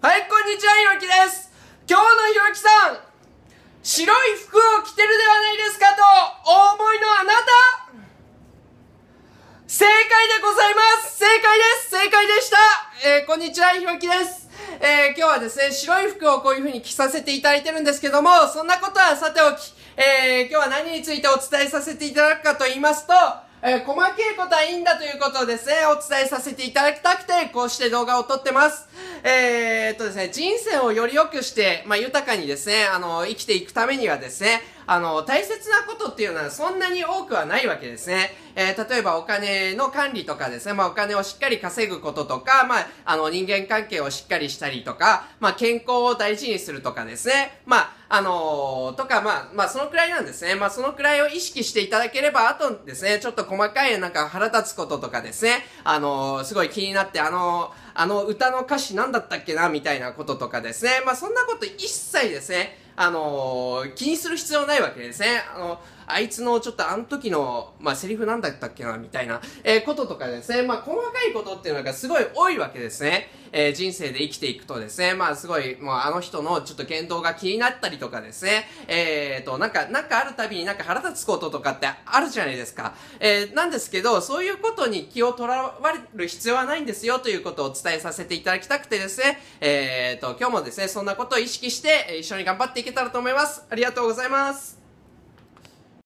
はい、こんにちは、ひろきです。今日のひろきさん、白い服を着てるではないですかとお思いのあなた、正解でございます。正解です。正解でした。こんにちは、ひろきです。今日はですね、白い服をこういう風に着させていただいてるんですけども、そんなことはさておき、今日は何についてお伝えさせていただくかと言いますと、細けいことはいいんだということをですね、お伝えさせていただきたくて、こうして動画を撮ってます。ですね、人生をより良くして、豊かにですね、生きていくためにはですね、大切なことっていうのはそんなに多くはないわけですね。例えばお金の管理とかですね、お金をしっかり稼ぐこととか、人間関係をしっかりしたりとか、健康を大事にするとかですね、とか、そのくらいなんですね。そのくらいを意識していただければ、あとですね、ちょっと細かい腹立つこととかですね、すごい気になって、歌の歌詞なんだったっけなみたいなこととかですね。そんなこと一切ですね、気にする必要ないわけですね。あいつのちょっとあの時の、セリフなんだったっけなみたいな、こととかですね。細かいことっていうのがすごい多いわけですね。人生で生きていくとですね、すごい、もうあの人のちょっと言動が気になったりとかですね。なんかあるたびに腹立つこととかってあるじゃないですか。なんですけど、そういうことに気をとらわれる必要はないんですよということをお伝えさせていただきたくてですね、今日もですね、そんなことを意識して一緒に頑張っていけたらと思います。ありがとうございます。